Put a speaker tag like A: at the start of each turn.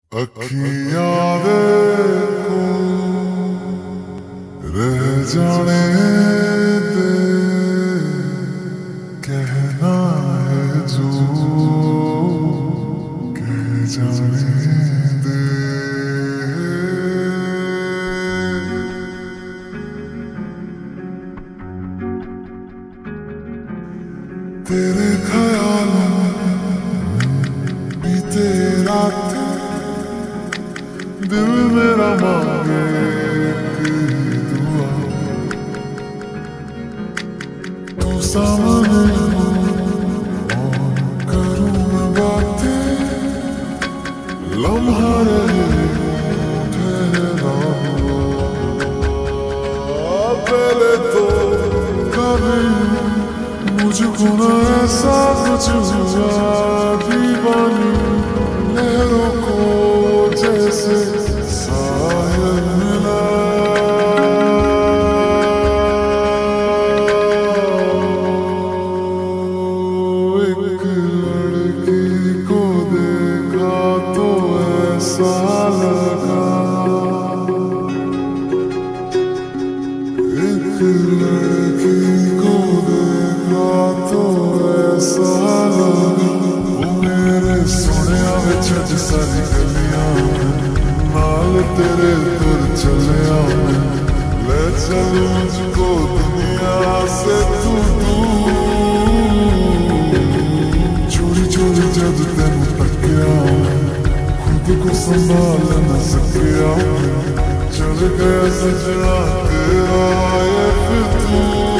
A: अखियां देखो रह जाने दे, कहना है जो कह जाने दे। तेरे ख्यालों बीते रातें, दिल मेरा मांगे एक दुआ, तू सामने हो और करूँ मैं बातें, लम्हा रहे ठहरा हुआ। पहले तो कभी मुझको ना ऐसा कुछ हुआ, दीवानी लहरों को जैसे साहिल मिला। एक लड़की को देखा तो ऐसा लगा, एक लड़की को देखा तो ऐसा लगा, वो मेरे सोनिया विच अज सारी गलियां नाल तेरे तुर चलिया, ले चल मुझको दुनिया से तू दूर। चोरी चोरी जब तेन तकिया, खुद को संभाल न सकिया, चल गया सजना तेरा ये फितूर।